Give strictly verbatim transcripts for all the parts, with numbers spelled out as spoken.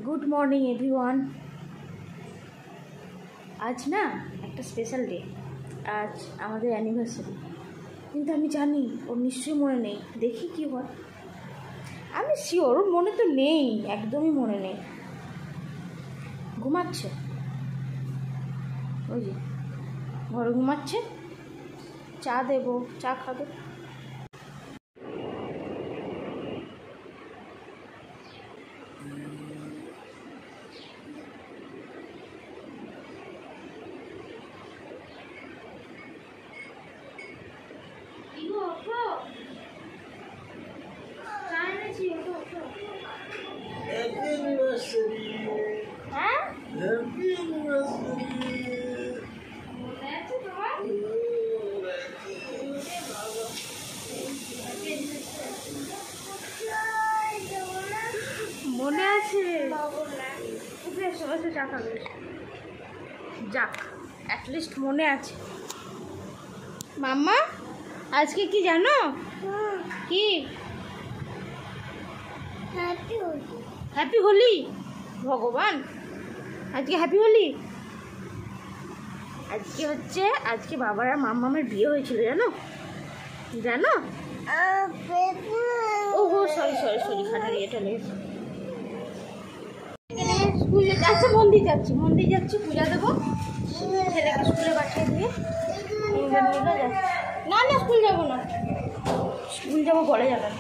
Good morning everyone. आज ना एक स्पेशल डे, आज हमारे एनिवर्सरी, किन्तु आमी जानी ओर निश्चय मने नेই। देखी कि হয়, आमी शिওর ওর মনে তো নেই, একদমই মনে নেই। ঘুমাচ্ছে, ওই যে ঘরে ঘুমাচ্ছে। চা দেবো, চা খাবে। মনে আছে যাক, অ্যাটলিস্ট মনে আছে। মাম্মা আজকে কি জানো? কি? হ্যাপি হোলি। ভগবান, আজকে হ্যাপি হোলি। আজকে হচ্ছে আজকে বাবার আর মাম্মামের বিয়ে হয়েছিল, জানো জানো ও হো সরি সরি সরি খাটার ইয়েটা লেগেছে। স্কুলে আচ্ছা মন্দির যাচ্ছি মন্দির যাচ্ছি পূজা দেবো, ছেলেকে স্কুলে পাঠিয়ে দিয়ে যাচ্ছি। না না স্কুল যাবো না, স্কুল যাবো পরে যাবেন।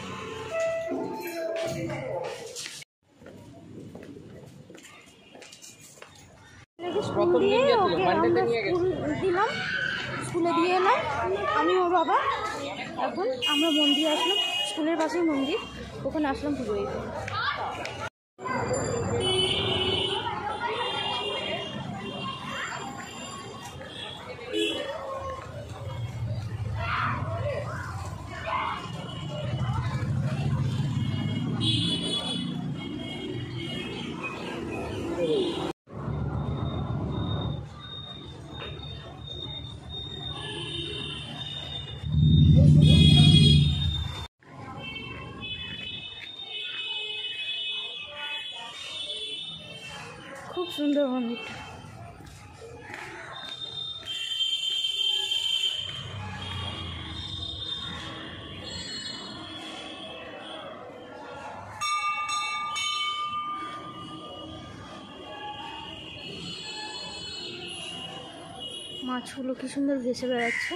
স্কুল দিয়ে ওকে আমরা স্কুল দিলাম, স্কুলে দিয়ে এলাম আমি ওর বাবা। এখন আমরা মন্দির আসলাম, স্কুলের পাশেই মন্দির, ওখানে আসলাম পুজো দিতে। খুব সুন্দর মন্দিরটা। মাছগুলো কি সুন্দর ভেসে বেড়াচ্ছে।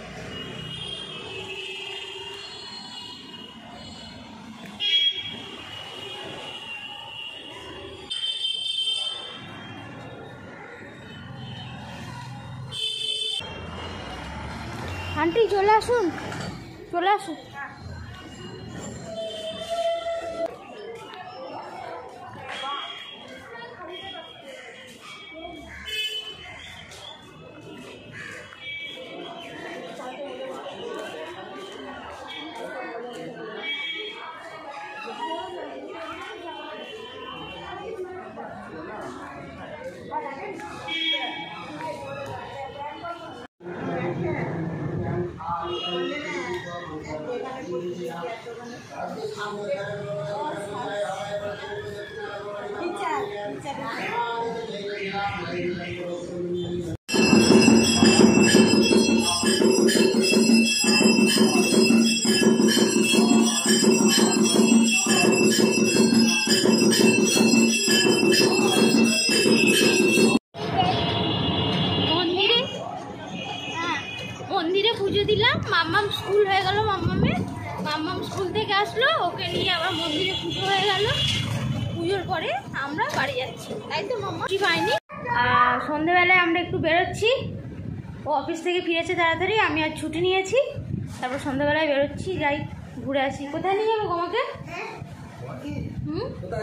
আন্টি চলে আসুন, চলে আসুন। মন্দিরে পুজো দিলাম, মাম্মাম স্কুল হয়ে গেল। মাম্মামের মাম্মাম স্কুল থেকে আসলো, ওকে নিয়ে আবার মন্দিরে পুজো হয়ে গেল। পুজোর পরে আমরা বাড়ি যাচ্ছি, তাই তো মাম্মা? কি পাইনি। আর সন্ধেবেলায় আমরা একটু বেরোচ্ছি, ও অফিস থেকে ফিরেছে তাড়াতাড়ি, আমি আর ছুটি নিয়েছি। তারপর সন্ধ্যাবেলায় বেরোচ্ছি, যাই ঘুরে আসি। কোথায় নিয়ে যাবো তোমাকে? হুম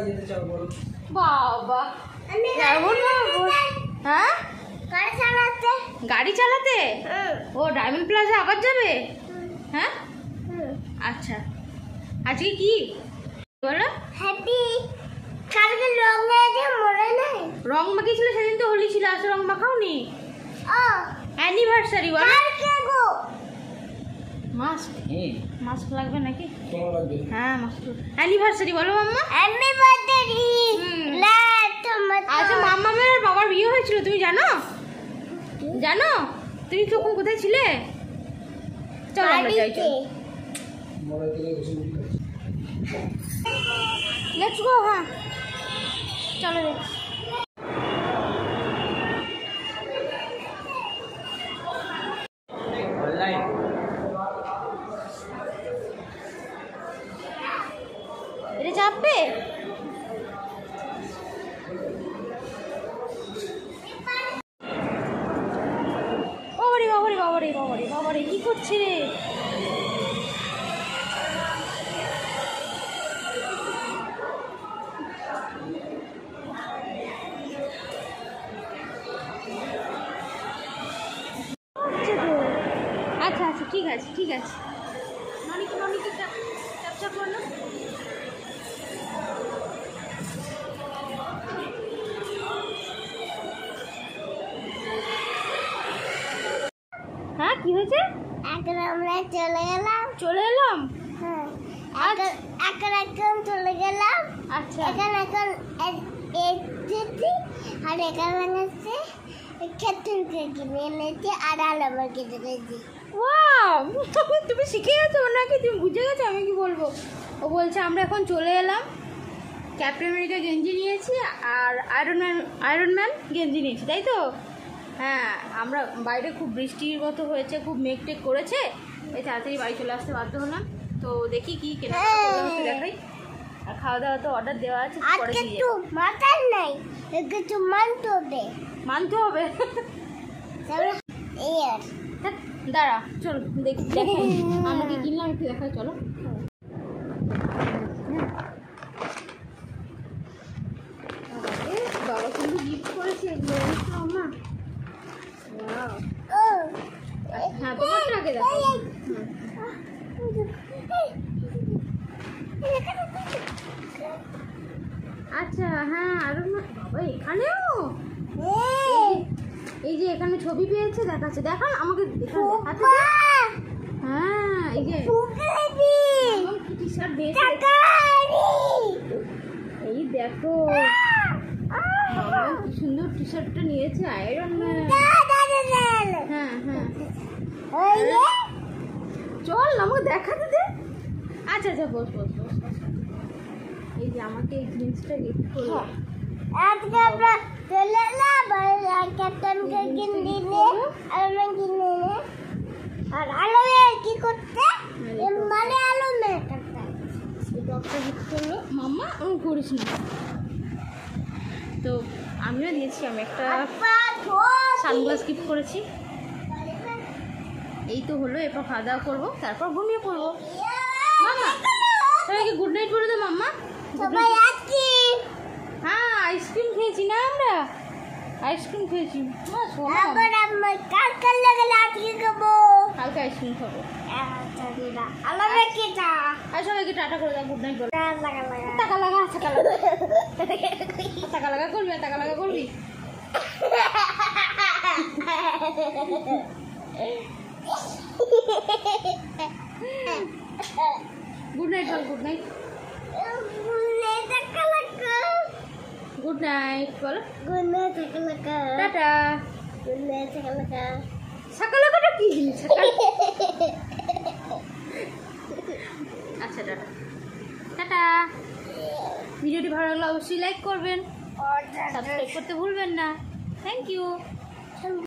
বাবা যাবো না। হ্যাঁ গাড়ি চালাতে, গাড়ি চালাতে ও ডায়মন্ড প্লাজা আবার যাবে? হ্যাঁ আচ্ছা, আজকে কি বলো? হ্যাপি। কালকে রং মেখে মরে নাই, রং মাখিয়েছিল সেদিন তো হোলি ছিল, আজ রং মাখাওনি। ও অ্যানিভার্সারি বলো। কালকে গো মাস্ক, মাস্ক লাগবে নাকি? হ্যাঁ মাস্ক। অ্যানিভার্সারি বলো মাম্মা। Happy birthday. আচ্ছা মাম্মামের বাবার বিয়ে হয়েছিল তুমি জানো? জানো? তুমি তখন কোথায় ছিলে? চলো আমরা যাই, চলো। Let's go. হ্যাঁ চলো রে। এটা চাপবে? বাবারে বাবারে বাবারে বাবারে বাবারে কি করছে রে? আচ্ছা আচ্ছা ঠিক আছে ঠিক আছে। ননিকে ননিকে ক্যাপচার করলো। হ্যাঁ কি হয়েছে? এখন আমরা চলে গেলাম। চলে এলাম? হ্যাঁ এখন এখন চলে গেলাম। আচ্ছা এখন এখন এসেছি আর এখানে হচ্ছে খেতুরকে কিনে এনেছি আর আলুর কিনে এনেছি। ওয়াও তুমি শিখে গেছো নাকি? তুমি বুঝে গেছো আমি কি বলবো? ও বলছে আমরা এখন চলে এলাম, ক্যাপ্টেন আমেরিকা গেঞ্জি নিয়েছি আর আয়রন ম্যান আয়রন ম্যান গেঞ্জি নিয়েছি, তাই তো? হ্যাঁ আমরা বাইরে খুব বৃষ্টির মতো হয়েছে, খুব মেঘ টেক করেছে, এই তাড়াতাড়ি বাড়ি চলে আসতে বাধ্য হলাম। তো দেখি কি কেনাকাটা করলাম একটু দেখাই। আর খাওয়া দাওয়া তো অর্ডার দেওয়া আছে, পরে দিয়ে একটু মাথার নাই, একটু মানতে হবে মানতে হবে। এই আর দাঁড়া চল দেখি দেখাই আমরা কি কিনলাম একটু দেখাই, চলো। বাবা কিন্তু গিফট করেছে এগুলো মা। হ্যাঁ তোমারটা আগে দেখো। আচ্ছা হ্যাঁ আর বাবা এখানেও এই যে এখানে ছবি পেয়েছে দেখাচ্ছে, দেখান আমাকে দেখাচ্ছে। হ্যাঁ এই যে টি শার্ট দিয়েছে, এই দেখো কি সুন্দর টি শার্টটা নিয়েছে আয়রন ম্যান। হ্যাঁ হ্যাঁ চল আমাকে দেখাতে দে। আচ্ছা আচ্ছা বস বস বস। এই যে আমাকে এই জিন্সটা গিফট করলো। আজকে আমরা চলে এলাম ক্যাপ্টেনকে কিনে দিলে আলু কিনে নে আর আলু কি করতে মানে আলু মেয়ে করতে ডক্টর গিফট করলো মাম্মা আমি করিস না। তো আমিও দিয়েছি, আমি একটা সানগ্লাস গিফট করেছি। এই তো হলো, এরপর খাওয়া দাওয়া করবো, তারপর ঘুমিয়ে পড়বো। মাম্মা সবাইকে গুড নাইট বলে দে মাম্মা। সবাই আজকে হ্যাঁ আইসক্রিম খেয়েছি না আমরা, আইসক্রিম খেয়েছি। আবার আমরা কাল কাল লাগলে আজকে খাবো, কালকে আইসক্রিম খাবো। আল্লাহ কি টা আর সবাইকে টাটা করে দাও, গুড নাইট বলে। লাগা লাগা টাকা লাগা টাকা লাগা টাকা লাগা করবি, টাকা লাগা করবি। গুড নাইট বল, গুড নাইট। গুড নাইট বলো। গুড নাইট টাকা টাটা। গুড নাইট টাকা সকালটা কি সকাল। আচ্ছা টাটা টাটা। ভিডিওটি ভালো লাগলে অবশ্যই লাইক করবেন, সাবস্ক্রাইব করতে ভুলবেন না। Thank you.